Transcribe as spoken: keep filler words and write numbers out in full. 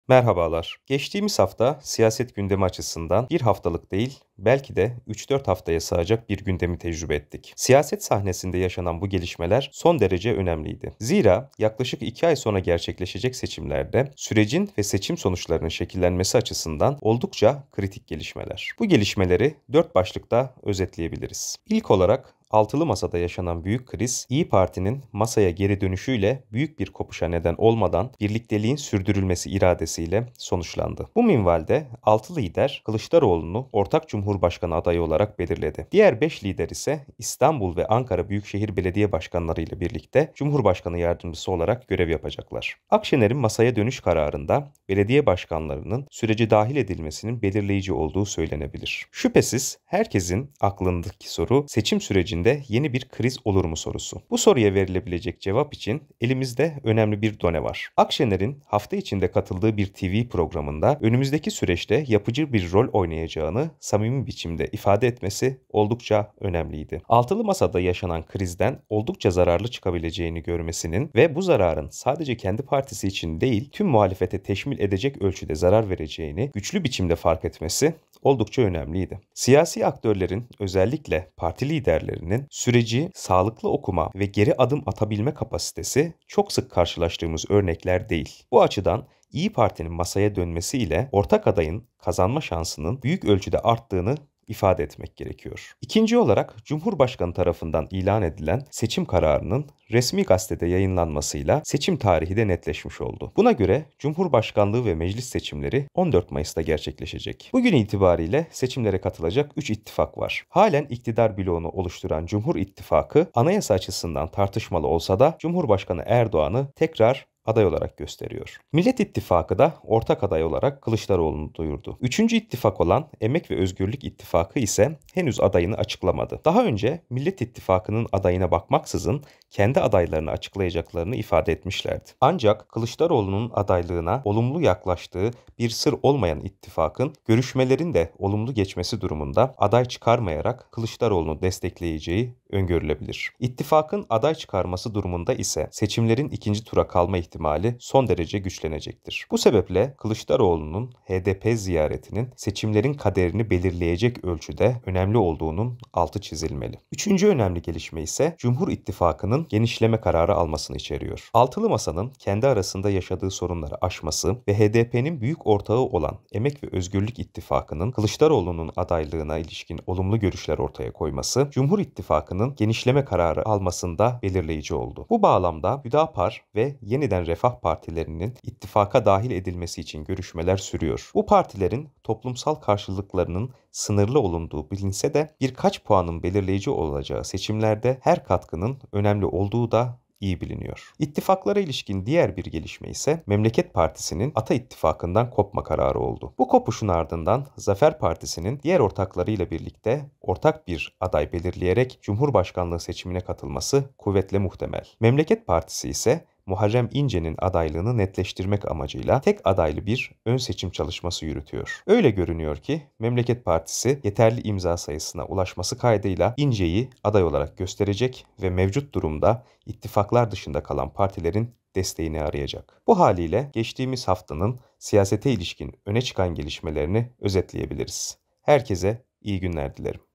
Merhabalar. Geçtiğimiz hafta siyaset gündemi açısından bir haftalık değil, belki de üç dört haftaya sığacak bir gündemi tecrübe ettik. Siyaset sahnesinde yaşanan bu gelişmeler son derece önemliydi. Zira yaklaşık iki ay sonra gerçekleşecek seçimlerde sürecin ve seçim sonuçlarının şekillenmesi açısından oldukça kritik gelişmeler. Bu gelişmeleri dört başlıkta özetleyebiliriz. İlk olarak Altılı Masa'da yaşanan büyük kriz, İyi Parti'nin masaya geri dönüşüyle büyük bir kopuşa neden olmadan birlikteliğin sürdürülmesi iradesiyle sonuçlandı. Bu minvalde altı lider Kılıçdaroğlu'nu ortak Cumhurbaşkanı adayı olarak belirledi. Diğer beş lider ise İstanbul ve Ankara Büyükşehir Belediye Başkanları ile birlikte Cumhurbaşkanı yardımcısı olarak görev yapacaklar. Akşener'in masaya dönüş kararında belediye başkanlarının sürece dahil edilmesinin belirleyici olduğu söylenebilir. Şüphesiz herkesin aklındaki soru seçim sürecinde yeni bir kriz olur mu sorusu. Bu soruya verilebilecek cevap için elimizde önemli bir done var. Akşener'in hafta içinde katıldığı bir T V programında önümüzdeki süreçte yapıcı bir rol oynayacağını samimi biçimde ifade etmesi oldukça önemliydi. Altılı Masa'da yaşanan krizden oldukça zararlı çıkabileceğini görmesinin ve bu zararın sadece kendi partisi için değil tüm muhalefete teşmil edecek ölçüde zarar vereceğini güçlü biçimde fark etmesi oldukça önemliydi. Siyasi aktörlerin, özellikle parti liderlerinin süreci sağlıklı okuma ve geri adım atabilme kapasitesi çok sık karşılaştığımız örnekler değil. Bu açıdan İyi Parti'nin masaya dönmesiyle ortak adayın kazanma şansının büyük ölçüde arttığını ifade etmek gerekiyor. İkinci olarak Cumhurbaşkanı tarafından ilan edilen seçim kararının resmi gazetede yayınlanmasıyla seçim tarihi de netleşmiş oldu. Buna göre Cumhurbaşkanlığı ve meclis seçimleri on dört Mayıs'ta gerçekleşecek. Bugün itibariyle seçimlere katılacak üç ittifak var. Halen iktidar bloğunu oluşturan Cumhur İttifakı anayasa açısından tartışmalı olsa da Cumhurbaşkanı Erdoğan'ı tekrar aday olarak gösteriyor. Millet İttifakı da ortak aday olarak Kılıçdaroğlu'nu duyurdu. Üçüncü ittifak olan Emek ve Özgürlük İttifakı ise henüz adayını açıklamadı. Daha önce Millet İttifakı'nın adayına bakmaksızın kendi adaylarını açıklayacaklarını ifade etmişlerdi. Ancak Kılıçdaroğlu'nun adaylığına olumlu yaklaştığı bir sır olmayan ittifakın görüşmelerin de olumlu geçmesi durumunda aday çıkarmayarak Kılıçdaroğlu'nu destekleyeceği öngörülebilir. İttifakın aday çıkarması durumunda ise seçimlerin ikinci tura kalma ihtimali son derece güçlenecektir. Bu sebeple Kılıçdaroğlu'nun H D P ziyaretinin seçimlerin kaderini belirleyecek ölçüde önemli olduğunun altı çizilmeli. Üçüncü önemli gelişme ise Cumhur İttifakı'nın genişleme kararı almasını içeriyor. Altılı Masa'nın kendi arasında yaşadığı sorunları aşması ve H D P'nin büyük ortağı olan Emek ve Özgürlük İttifakı'nın Kılıçdaroğlu'nun adaylığına ilişkin olumlu görüşler ortaya koyması, Cumhur İttifakı'nın genişleme kararı almasında belirleyici oldu. Bu bağlamda Hüdapar ve Yeniden Refah Partilerinin ittifaka dahil edilmesi için görüşmeler sürüyor. Bu partilerin toplumsal karşılıklarının sınırlı olunduğu bilinse de birkaç puanın belirleyici olacağı seçimlerde her katkının önemli olduğu da iyi biliniyor. İttifaklara ilişkin diğer bir gelişme ise Memleket Partisi'nin Ata İttifakı'ndan kopma kararı oldu. Bu kopuşun ardından Zafer Partisi'nin diğer ortaklarıyla birlikte ortak bir aday belirleyerek Cumhurbaşkanlığı seçimine katılması kuvvetle muhtemel. Memleket Partisi ise Muharrem İnce'nin adaylığını netleştirmek amacıyla tek adaylı bir ön seçim çalışması yürütüyor. Öyle görünüyor ki Memleket Partisi yeterli imza sayısına ulaşması kaydıyla İnce'yi aday olarak gösterecek ve mevcut durumda ittifaklar dışında kalan partilerin desteğini arayacak. Bu haliyle geçtiğimiz haftanın siyasete ilişkin öne çıkan gelişmelerini özetleyebiliriz. Herkese iyi günler dilerim.